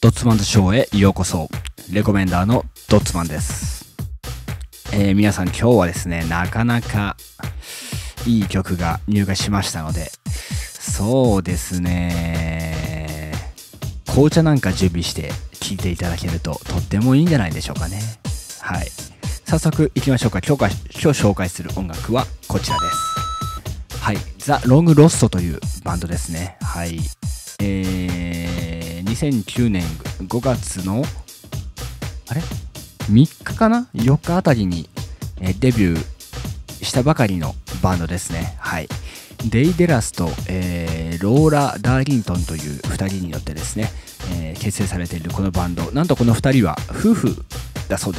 ドッツマンズショーへようこそ。レコメンダーのドッツマンです。皆さん今日はですね、なかなかいい曲が入荷しましたので、そうですね、紅茶なんか準備して聴いていただけるととってもいいんじゃないでしょうかね。はい。早速行きましょうか。今日紹介する音楽はこちらです。はい。ザ・ロング・ロストというバンドですね。はい。2009年5月の3日かな4日あたりに、デビューしたばかりのバンドですね。はい。デイ・デラスと、ローラ・ダーリントンという2人によってですね、結成されているこのバンド、なんとこの2人は夫婦だそうです。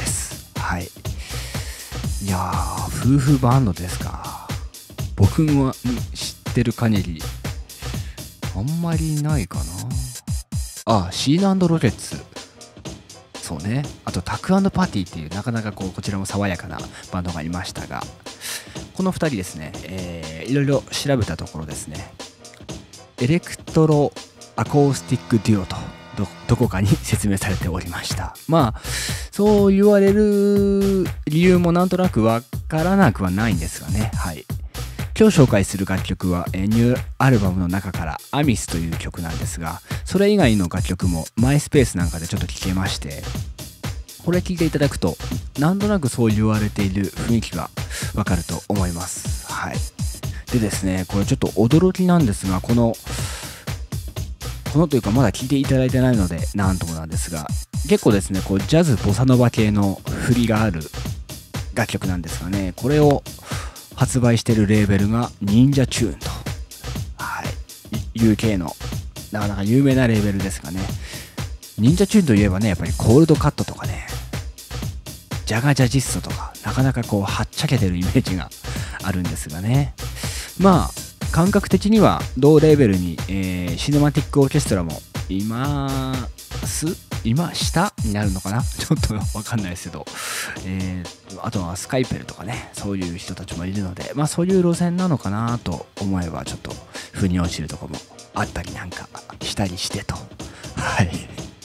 はい。いやー、夫婦バンドですか。僕は知ってる限りあんまりないかな。シーナ&ロケッツ。そうね。あと、タク&パティっていう、なかなかこちらも爽やかなバンドがいましたが、この2人ですね、いろいろ調べたところですね、エレクトロアコースティックデュオとどこかに説明されておりました。まあ、そう言われる理由もなんとなくわからなくはないんですがね。はい。今日紹介する楽曲はニューアルバムの中からアミスという曲なんですが、それ以外の楽曲もマイスペースなんかでちょっと聴けまして、これ聴いていただくとなんとなくそう言われている雰囲気がわかると思います。はい。でですね、これちょっと驚きなんですが、このというかまだ聴いていただいてないのでなんともなんですが、結構ですね、ジャズボサノバ系の振りがある楽曲なんですがね、これを発売しているレーベルが忍者チューンと、はい、UK のなかなか有名なレーベルですがね、忍者チューンといえばね、やっぱりコールドカットとかね、ジャガジャジストとか、なかなかはっちゃけてるイメージがあるんですがね、まあ感覚的には同レーベルに、シネマティックオーケストラも今下になるのかなちょっとわかんないですけど、あとはスカイペルとかね、そういう人たちもいるので、まあそういう路線なのかなと思えば、ちょっと腑に落ちるところもあったりなんかしたりしてと。はい。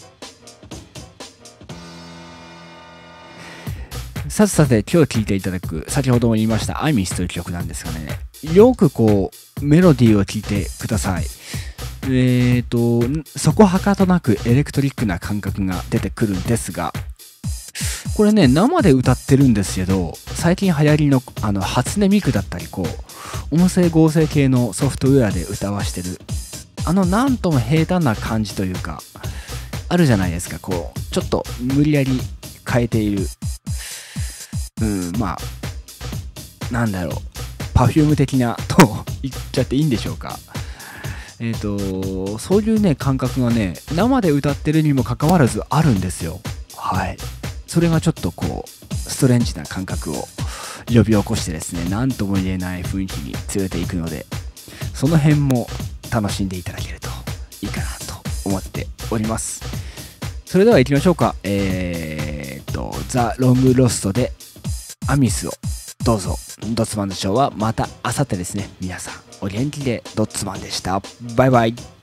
さて今日聴いていただく、先ほども言いましたアイミスという曲なんですがね、よくメロディーを聴いてください。そこはかとなくエレクトリックな感覚が出てくるんですが、これね、生で歌ってるんですけど、最近流行りの初音ミクだったり、音声合成系のソフトウェアで歌わしてる、なんとも平坦な感じというか、あるじゃないですか、ちょっと無理やり変えている、まあ、なんだろう、パフューム的なと言っちゃっていいんでしょうか。そういうね、感覚がね、生で歌ってるにもかかわらずあるんですよ。はい。それがちょっとストレンジな感覚を呼び起こしてですね、なんとも言えない雰囲気に連れていくので、その辺も楽しんでいただけるといいかなと思っております。それでは行きましょうか。ザ・ロング・ロストでアミスをどうぞ。ドッツマンのショーはまた明後日ですね。皆さんお元気で。ドッツマンでした。バイバイ。